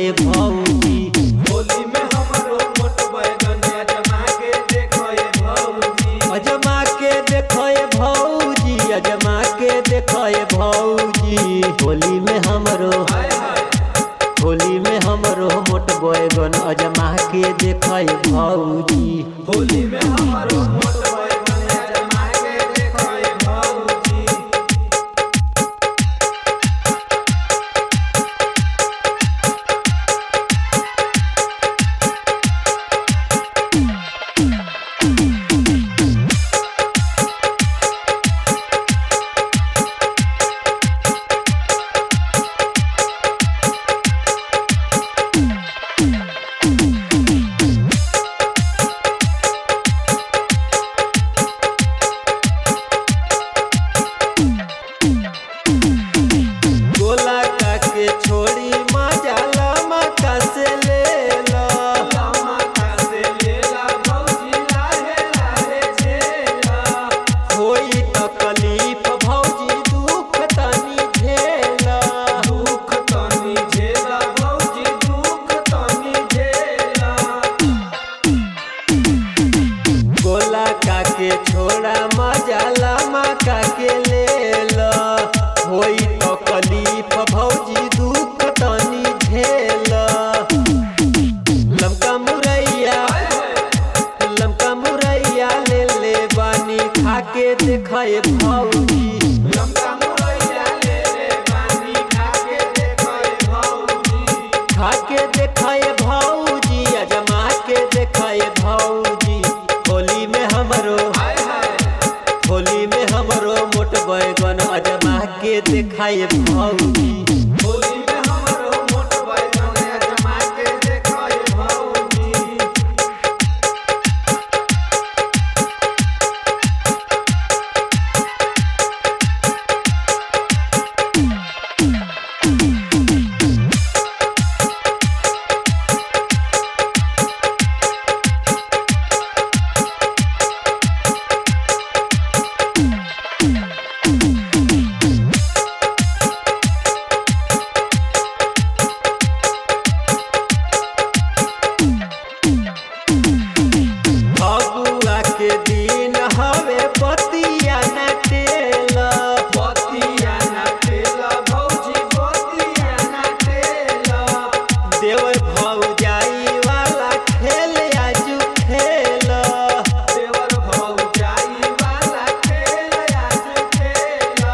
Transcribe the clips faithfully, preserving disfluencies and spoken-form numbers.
ये भौजी। होली में हमरो मोट बैगन अजमा के देखो ये भौजी। अजमा के देखो ये भौजी, अजमा के देखो ये भौजी। होली में हमरो होली में हमरो मोट बैगन अजमा के देखो ये भौजी। होली में हमरो मोट बैगन अजमा के देखो ये भौजी। छोड़ी मजा लमका से ले ला, लमका से ले ला भौजी लाहे लाहे झेला। होई तकलीफ भौजी दुख तनी झेला, दुख तनी झेला भौजी दुख तनी झेला। गोला का के छोड़ा मजा लमका के ले ला, होई तकलीफ भौजी दुख तनी झेला। लमका मुरैया लमका मुरैया ले ले बानी खा के देखाए भौजी। लमका मुरैया ले ले बानी खा के देखो ये भौजी। खा के देखाए भौजी, अजमा के देखाए भौजी। होली में हमरो होली में हमरो मोट बैगन अजमा के देखाए भौजी। होली में हमरो मोट बैगन अजमा के देखो ये भौजी। फगुआ के दिन हवे बतिया नटेला, बतिया नटेला भौजी बतिया नटेला। देवर भौजाई वाला खेल आजू खेला। देवर भौजाई वाला खेल आज खेला।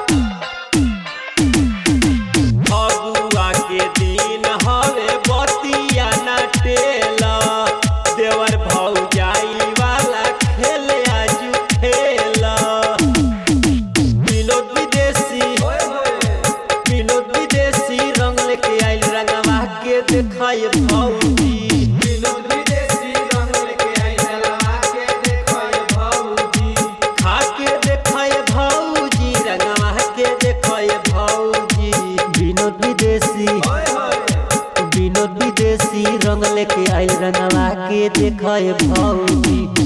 फगुआ के दिन हवे बतिया नटेला, देवर भौजाई वाला खेल आजू खेला। विनोद विदेशी होय होय विनोद विदेशी रंग लेके आइल रंगवा के देखाए भौजी। विनोद विदेशी रंग लेके आई जलवा के देखो ये भौजी। खा के देखाए भौजी, रंगवा के देखाए भौजी। विनोद विदेशी होय होय विनोद विदेशी रंग लेके आइल रंगवा के देखाए भौजी।